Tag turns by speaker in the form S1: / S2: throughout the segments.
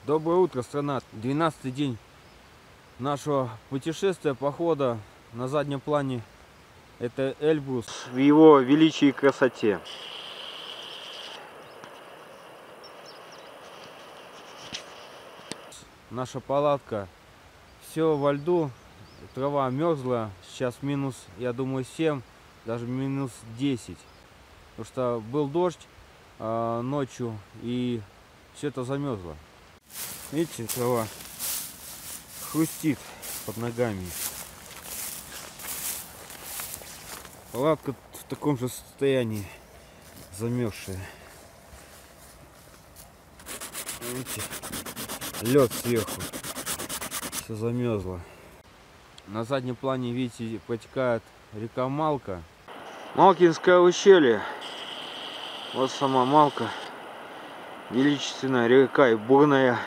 S1: Доброе утро, страна! 12-й день нашего путешествия, похода. На заднем плане это Эльбрус в его величии и красоте. Наша палатка. Все во льду, трава мерзла. Сейчас минус, я думаю, 7, даже минус 10. Потому что был дождь ночью, и все это замерзло. Видите, трава хрустит под ногами. Палатка в таком же состоянии, замерзшая. Видите, лед сверху, все замерзло. На заднем плане, видите, протекает река Малка. Малкинское ущелье. Вот сама Малка, величественная река и бурная.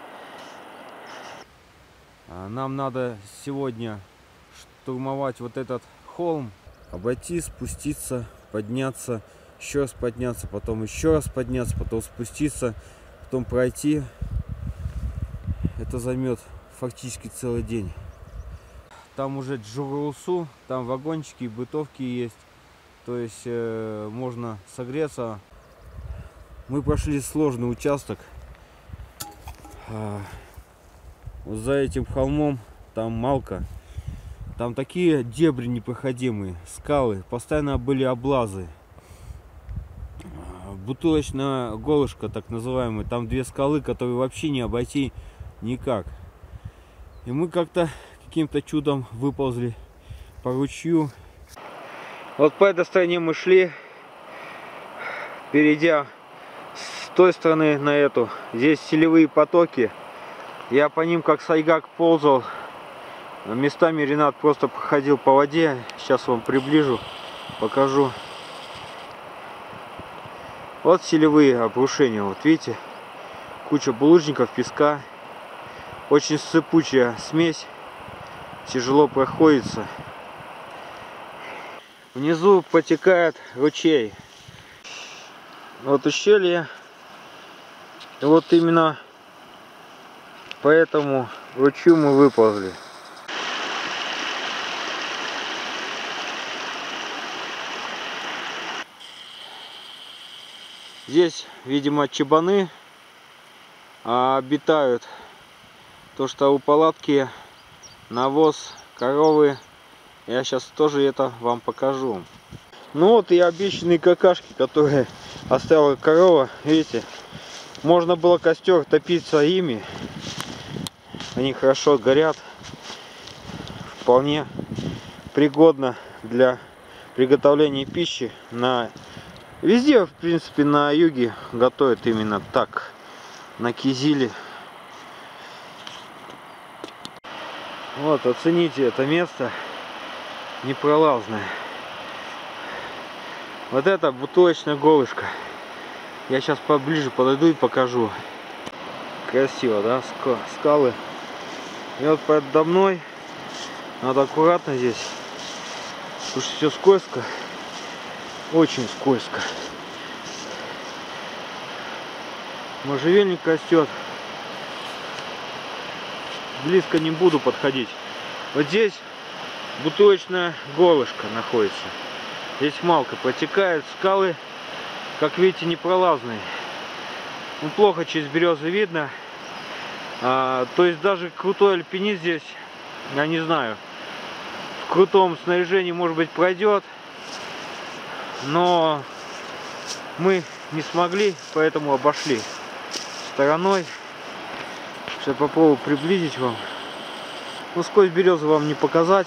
S1: Нам надо сегодня штурмовать вот этот холм, обойти, спуститься, подняться, еще раз подняться, потом еще раз подняться, потом спуститься, потом пройти. Это займет фактически целый день. Там уже Джугурусу, там вагончики, бытовки есть, то есть можно согреться. Мы прошли сложный участок. Вот за этим холмом там Малка. Там такие дебри непроходимые, скалы, постоянно были облазы. Бутылочная горлышко, так называемая. Там две скалы, которые вообще не обойти никак. И мы как-то каким-то чудом выползли по ручью. Вот по этой стороне мы шли, перейдя с той стороны на эту. Здесь селевые потоки. Я по ним как сайгак ползал. Местами Ренат просто проходил по воде. Сейчас вам приближу, покажу. Вот селевые обрушения. Вот видите, куча булыжников, песка. Очень сыпучая смесь. Тяжело проходится. Внизу потекает ручей. Вот ущелье. И вот именно по этому ручью мы выползли. Здесь, видимо, чабаны обитают. То, что у палатки навоз, коровы. Я сейчас тоже это вам покажу. Ну вот и обещанные какашки, которые оставила корова. Видите, можно было костер топиться ими. Они хорошо горят. Вполне пригодно для приготовления пищи. Везде, в принципе, на юге готовят именно так. На кизиле. Вот, оцените это место. Непролазное. Вот это бутылочная горлышко. Я сейчас поближе подойду и покажу. Красиво, да? Скалы. И вот подо мной. Надо аккуратно здесь. Потому что все скользко. Очень скользко. Можжевельник растет. Близко не буду подходить. Вот здесь бутылочная горлышко находится. Здесь Малка протекает, скалы, как видите, непролазные. Ну, плохо через березы видно. То есть даже крутой альпинист здесь, я не знаю, в крутом снаряжении, может быть, пройдет. Но мы не смогли, поэтому обошли стороной. Сейчас попробую приблизить вам. Но сквозь березы вам не показать.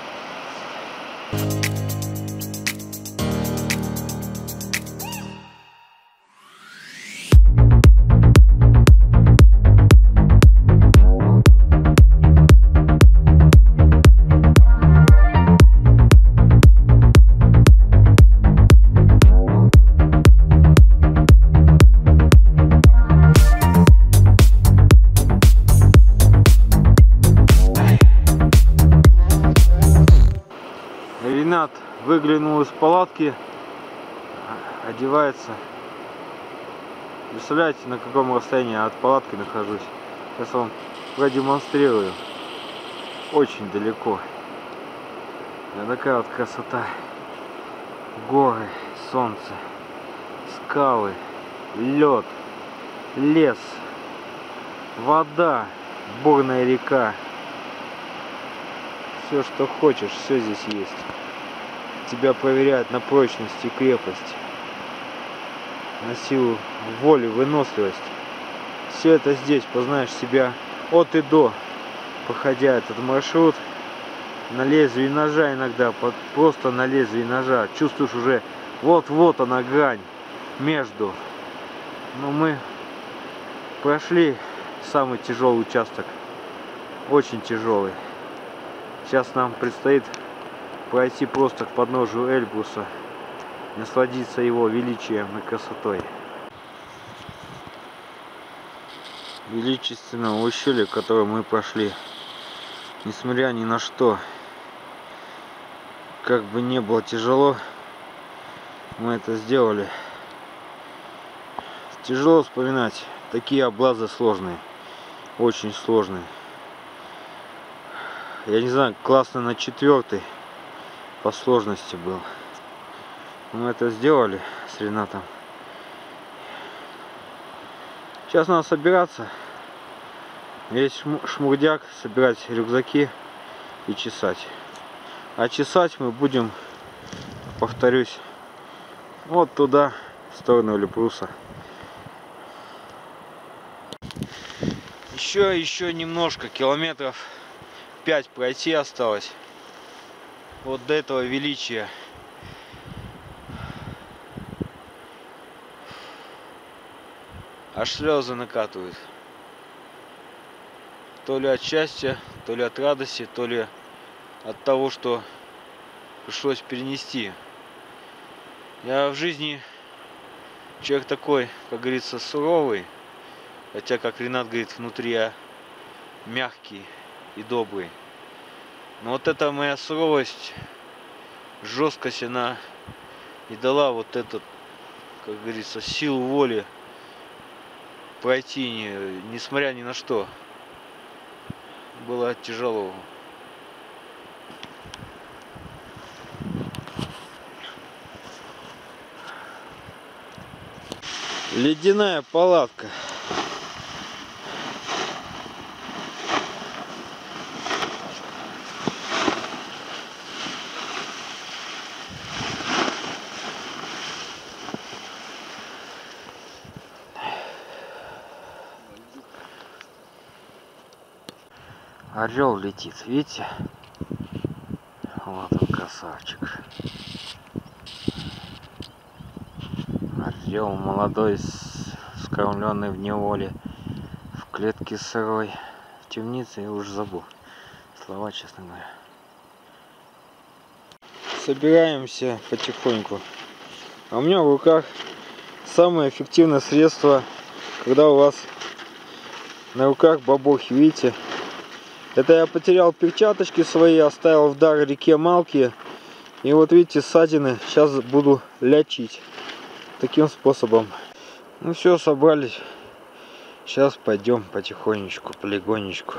S1: Ренат выглянул из палатки, одевается. Представляете, на каком расстоянии от палатки нахожусь? Сейчас вам продемонстрирую. Очень далеко. И такая вот красота. Горы, солнце, скалы, лед, лес, вода, бурная река. Все, что хочешь, все здесь есть. Тебя проверяют на прочность и крепость, на силу воли, выносливость. Все это здесь, познаешь себя от и до, проходя этот маршрут на лезвии ножа иногда, просто на лезвии ножа. Чувствуешь уже, вот-вот она грань между. Но мы прошли самый тяжелый участок, очень тяжелый. Сейчас нам предстоит пройти просто к подножию Эльбруса, насладиться его величием и красотой. Величественного ущелья, которое мы прошли, несмотря ни на что, как бы не было тяжело, мы это сделали. Тяжело вспоминать, такие облазы сложные, очень сложные. Я не знаю, классно на 4-й по сложности был. Мы это сделали с Ренатом. Сейчас надо собираться. Весь шмурдяк, собирать рюкзаки и чесать. А чесать мы будем, повторюсь, вот туда, в сторону Эльбруса. Еще немножко, километров 5 пройти осталось. Вот до этого величия. Аж слезы накатывают. То ли от счастья, то ли от радости, то ли от того, что пришлось перенести. Я в жизни человек такой, как говорится, суровый. Хотя, как Ренат говорит, внутри я мягкий и добрый. Но вот эта моя суровость, жесткость, она и дала вот этот, как говорится, силу воли пройти, несмотря ни на что. Было тяжело. Ледяная палатка. Орел летит, видите? Вот он, красавчик. Орел молодой, скормленный в неволе, в клетке сырой, в темнице, я уже забыл слова, честно говоря. Собираемся потихоньку. А у меня в руках самое эффективное средство, когда у вас на руках бабохи, видите? Это я потерял перчаточки свои, оставил в дар реке Малки. И вот видите, ссадины сейчас буду лечить таким способом. Ну все, собрались. Сейчас пойдем потихонечку, полегонечку.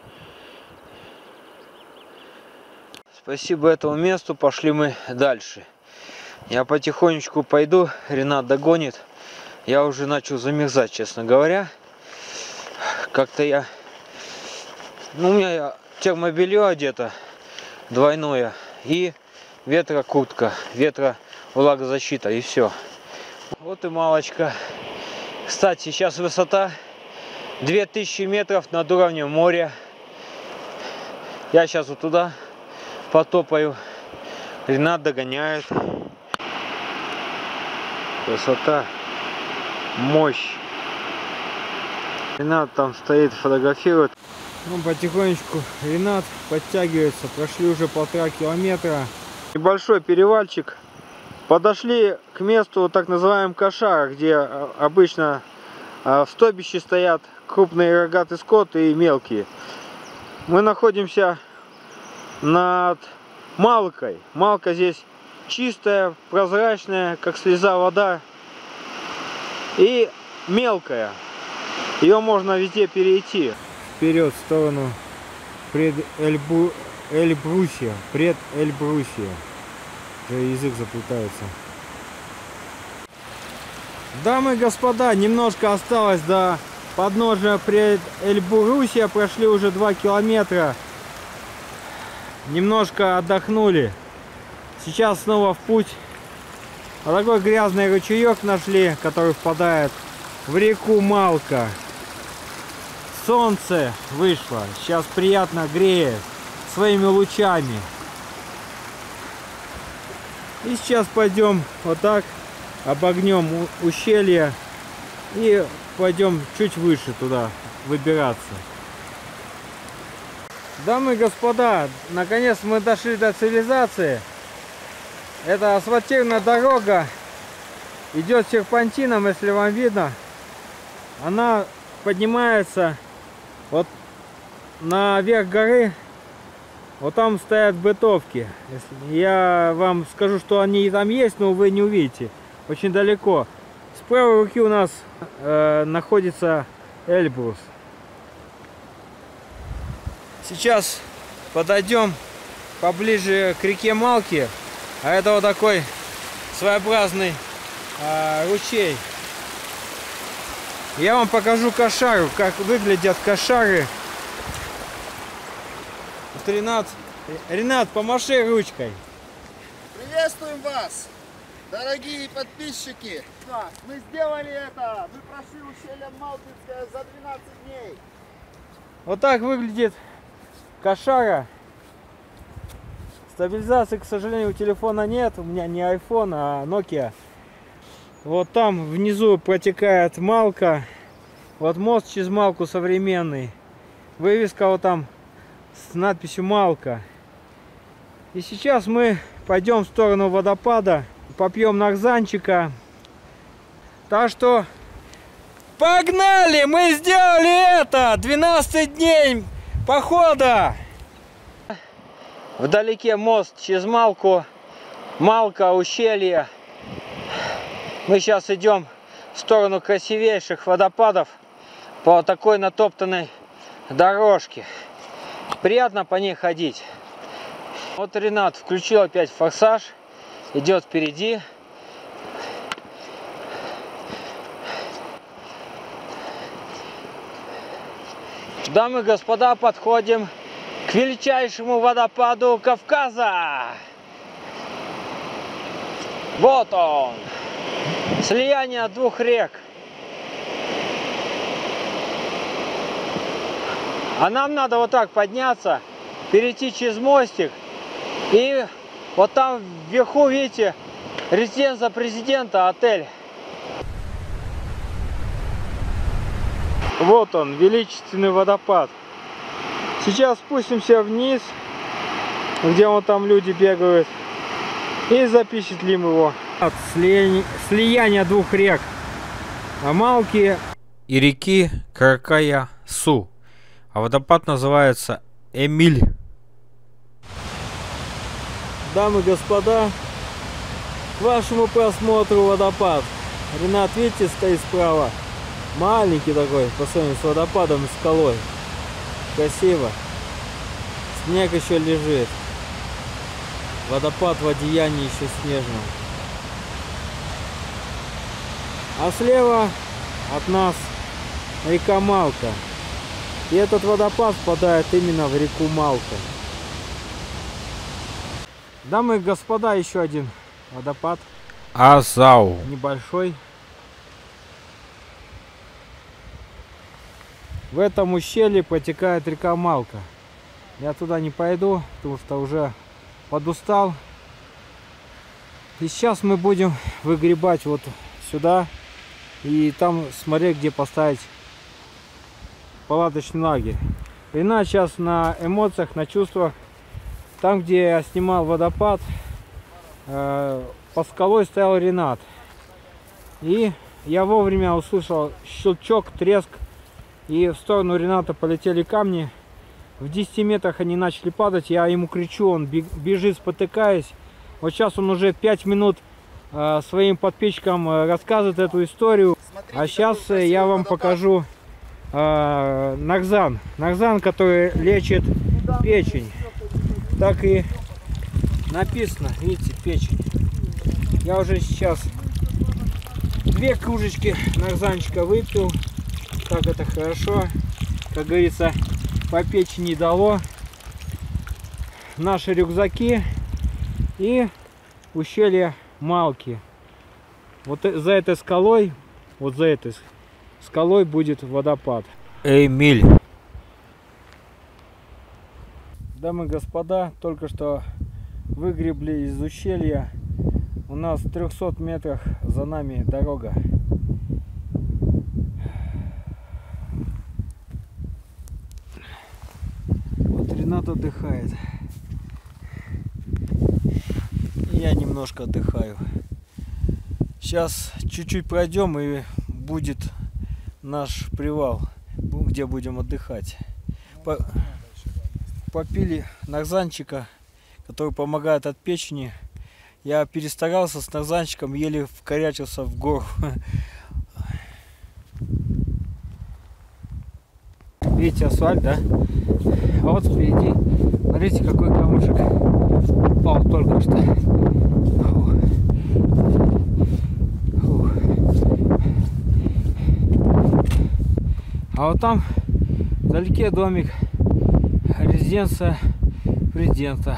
S1: Спасибо этому месту, пошли мы дальше. Я потихонечку пойду, Ренат догонит. Я уже начал замерзать, честно говоря. Как-то я... Ну, у меня термобелье одето двойное и ветрокуртка, ветровлагозащита, и все. Вот и малочка. Кстати, сейчас высота 2000 метров над уровнем моря. Я сейчас вот туда потопаю. Ренат догоняет. Красота, мощь. Ренат там стоит, фотографирует. Ну, потихонечку Ренат подтягивается. Прошли уже 1,5 километра. Небольшой перевальчик. Подошли к месту так называемого кошара, где обычно в стойбище стоят крупные рогатый скот и мелкие. Мы находимся над Малкой. Малка здесь чистая, прозрачная, как слеза вода. И мелкая. Ее можно везде перейти. Вперед в сторону Эльбрусья. Эльбрусья. Уже язык заплетается. Дамы и господа, немножко осталось до подножия Эльбрусья. Прошли уже 2 километра. Немножко отдохнули. Сейчас снова в путь. Вот такой грязный ручеек нашли, который впадает в реку Малка. Солнце вышло. Сейчас приятно греет своими лучами. И сейчас пойдем вот так, обогнем ущелье и пойдем чуть выше туда выбираться. Дамы и господа, наконец мы дошли до цивилизации. Это асфальтированная дорога, идет серпантином, если вам видно. Она поднимается вот наверх горы. Вот там стоят бытовки. Я вам скажу, что они там есть, но вы не увидите. Очень далеко. С правой руки у нас находится Эльбрус. Сейчас подойдем поближе к реке Малки. А это вот такой своеобразный ручей. Я вам покажу кошару, как выглядят кошары. Вот Ренат, помаши ручкой.
S2: Приветствуем вас, дорогие подписчики. Мы сделали это. Мы прошли ущелье Малкинское за 12 дней.
S1: Вот так выглядит кошара. Стабилизации, к сожалению, у телефона нет. У меня не iPhone, а Nokia. Вот там внизу протекает Малка. Вот мост через Малку современный. Вывеска вот там с надписью Малка. И сейчас мы пойдем в сторону водопада. Попьем нарзанчика. Так что погнали! Мы сделали это! 12 дней похода! Вдалеке мост через Малку. Малка, ущелье. Мы сейчас идем в сторону красивейших водопадов по такой натоптанной дорожке. Приятно по ней ходить. Вот Ренат включил опять форсаж. Идет впереди. Дамы и господа, подходим к величайшему водопаду Кавказа. Вот он. Слияние двух рек. А нам надо вот так подняться, перейти через мостик. И вот там вверху, видите, резиденция президента, отель. Вот он, величественный водопад. Сейчас спустимся вниз, где вон там люди бегают, и запечатлим его. Слияние двух рек Малки и реки Каракая-Су. А водопад называется Эмиль. Дамы и господа, к вашему просмотру водопад. Ренат, видите, стоит справа. Маленький такой, по сравнению с водопадом и скалой. Красиво. Снег еще лежит. Водопад в одеянии еще снежном. А слева от нас река Малка. И этот водопад впадает именно в реку Малка. Дамы и господа, еще один водопад. Азау. Небольшой. В этом ущелье протекает река Малка. Я туда не пойду, потому что уже подустал. И сейчас мы будем выгребать вот сюда. И там смотреть, где поставить палаточный лагерь. Ренат сейчас на эмоциях, на чувствах. Там, где я снимал водопад, под скалой стоял Ренат. И я вовремя услышал щелчок, треск. И в сторону Рената полетели камни. В 10 метрах они начали падать. Я ему кричу, он бежит, спотыкаясь. Вот сейчас он уже 5 минут своим подписчикам рассказывает эту историю. А сейчас я вам покажу Нарзан. Нарзан, который лечит печень. Так и написано, видите, печень. Я уже сейчас 2 кружечки нарзанчика выпил. Так это хорошо. Как говорится, по печени дало. Наши рюкзаки и ущелье Малки. Вот за этой скалой, вот за этой скалой будет водопад Эмиль. Дамы и господа, только что выгребли из ущелья. У нас в 300 метрах за нами дорога. Вот Ренат отдыхает. Я немножко отдыхаю. Сейчас чуть-чуть пройдем и будет наш привал, где будем отдыхать. Попили нарзанчика, который помогает от печени. Я перестарался с нарзанчиком, еле вкорячился в гору. Видите асфальт, да? А вот впереди, смотрите, какой камушек упал только что. А вот там вдалеке домик, резиденция президента.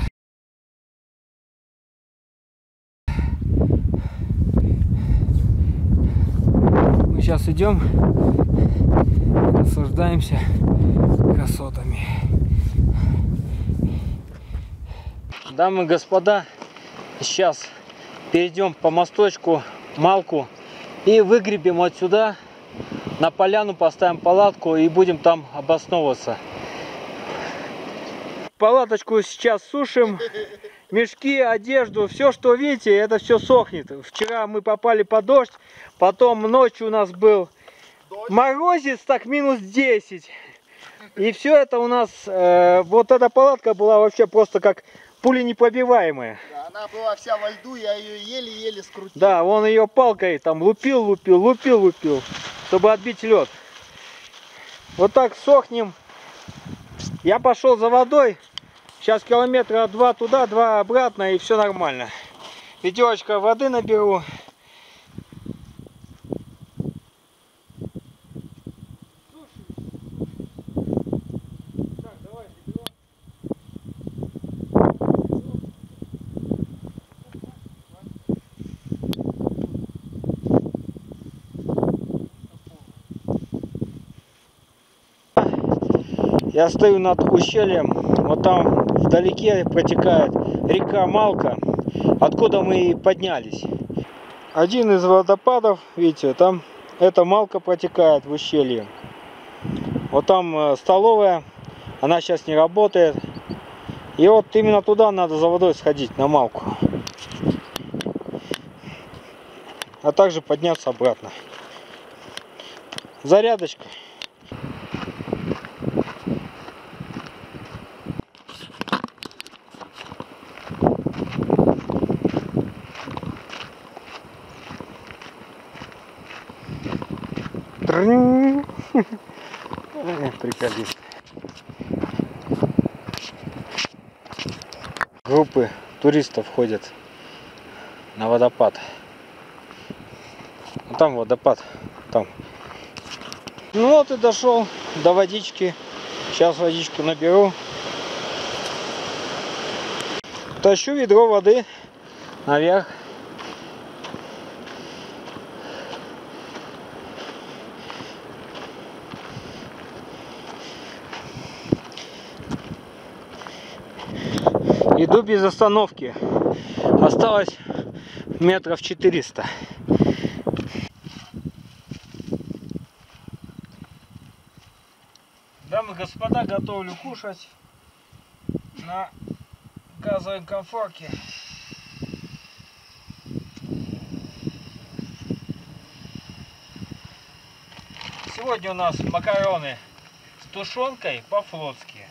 S1: Мы сейчас идем, наслаждаемся красотами. Дамы и господа, сейчас перейдем по мосточку Малку и выгребем отсюда. На поляну поставим палатку и будем там обосновываться. Палаточку сейчас сушим. Мешки, одежду, все, что видите, это все сохнет. Вчера мы попали под дождь, потом ночью у нас был морозец, так минус 10. И все это у нас, вот эта палатка была вообще просто как пуленепробиваемая.
S2: Да, она была вся во льду, я ее еле-еле скрутил.
S1: Да, он ее палкой там лупил, чтобы отбить лед. Вот так сохнем. Я пошел за водой. Сейчас километра 2 туда, 2 обратно, и все нормально. Ведерочка воды наберу. Я стою над ущельем, вот там вдалеке протекает река Малка, откуда мы и поднялись. Один из водопадов, видите, там эта Малка протекает в ущелье. Вот там столовая, она сейчас не работает. И вот именно туда надо за водой сходить, на Малку. А также подняться обратно. Зарядочка. Приколист. Группы туристов ходят на водопад. Там водопад, там. Ну вот и дошел до водички. Сейчас водичку наберу. Тащу ведро воды наверх. Иду без остановки. Осталось метров 400. Дамы и господа, готовлю кушать на газовом комфорке. Сегодня у нас макароны с тушенкой по-флотски.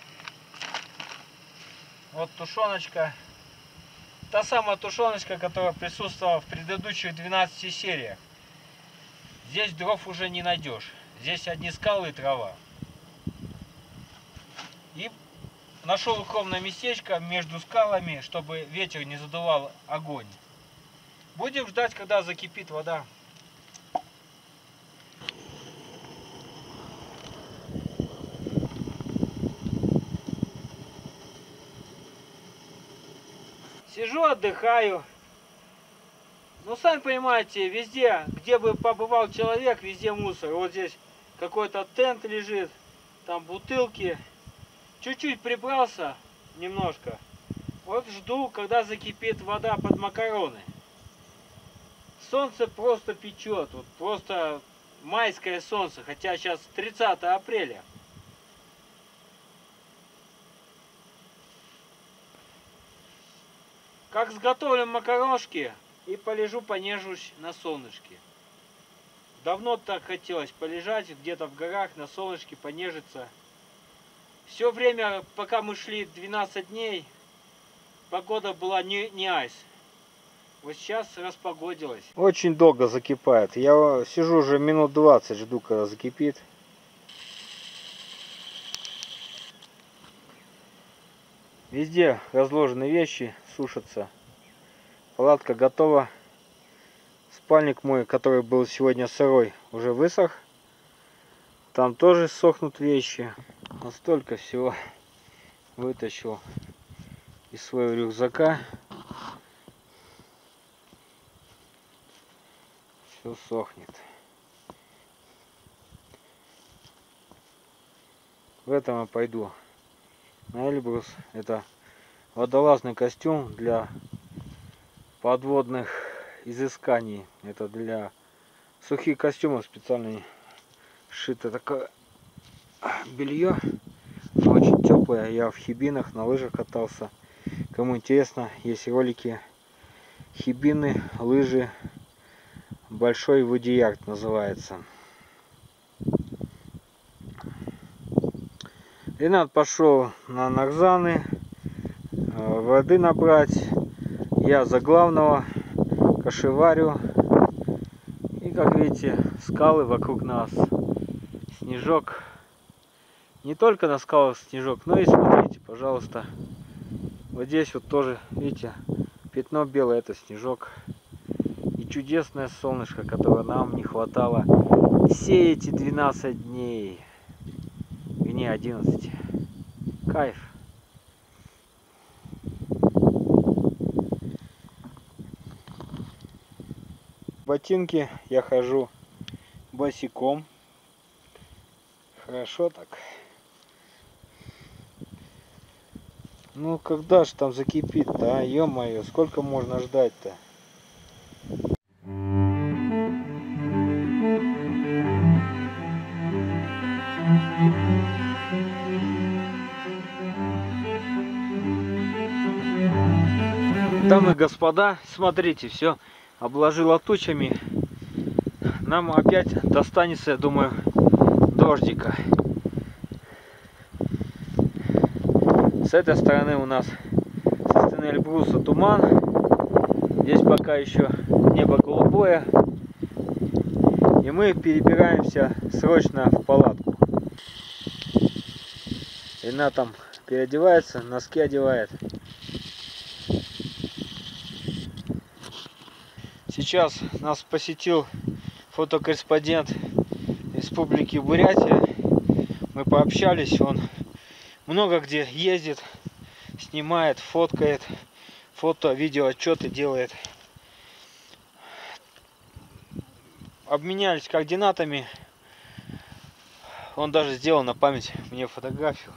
S1: Вот тушеночка. Та самая тушеночка, которая присутствовала в предыдущих 12 сериях.
S3: Здесь дров уже не найдешь. Здесь одни скалы и трава. И нашел укромное местечко между скалами, чтобы ветер не задувал огонь. Будем ждать, когда закипит вода. Сижу, отдыхаю. Ну, сами понимаете, везде, где бы побывал человек, везде мусор. Вот здесь какой-то тент лежит, там бутылки. Чуть-чуть прибрался, немножко. Вот жду, когда закипит вода под макароны. Солнце просто печет, вот просто майское солнце, хотя сейчас 30 апреля. Как сготовлю макарошки и полежу, понежусь на солнышке. Давно так хотелось полежать где-то в горах на солнышке, понежиться. Все время, пока мы шли 12 дней, погода была не айс. Вот сейчас распогодилось. Очень долго закипает. Я сижу уже минут 20, жду, когда закипит. Везде разложены вещи, сушатся. Палатка готова. Спальник мой, который был сегодня сырой, уже высох. Там тоже сохнут вещи. Настолько всего вытащил из своего рюкзака. Все сохнет. В этом я пойду на Эльбрус. Это водолазный костюм для подводных изысканий. Это для сухих костюмов специально сшито такое белье. Очень теплое. Я в Хибинах на лыжах катался. Кому интересно, есть ролики. Хибины, лыжи. Большой водиярд называется. Ренат пошел на нарзаны, воды набрать. Я за главного кашеварю. И как видите, скалы вокруг нас. Снежок. Не только на скалах снежок, но и смотрите, пожалуйста. Вот здесь вот тоже, видите, пятно белое, это снежок. И чудесное солнышко, которого нам не хватало все эти 12 дней. Не 11. Кайф. Ботинки я хожу босиком. Хорошо так. Ну когда ж там закипит-то, а? Ё-моё, сколько можно ждать-то? Дамы и господа, смотрите, все обложило тучами. Нам опять достанется, я думаю, дождика. С этой стороны у нас со стороны Эльбруса туман. Здесь пока еще небо голубое. И мы перебираемся срочно в палатку. Ренат там переодевается, носки одевает. Сейчас нас посетил фотокорреспондент Республики Бурятия. Мы пообщались, он много где ездит, снимает, фоткает, фото, видео, отчеты делает. Обменялись координатами. Он даже сделал на память мне фотографию.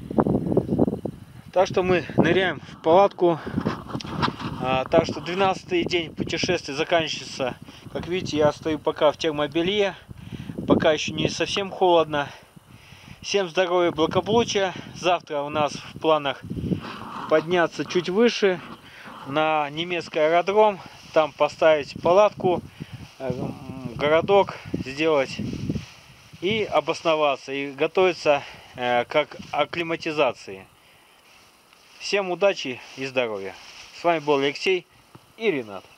S3: Так что мы ныряем в палатку. Так что 12-й день путешествия заканчивается. Как видите, я стою пока в термобелье. Пока еще не совсем холодно. Всем здоровья, благополучия. Завтра у нас в планах подняться чуть выше на немецкий аэродром. Там поставить палатку, городок сделать и обосноваться. И готовиться к акклиматизации. Всем удачи и здоровья. С вами был Алексей и Ренат.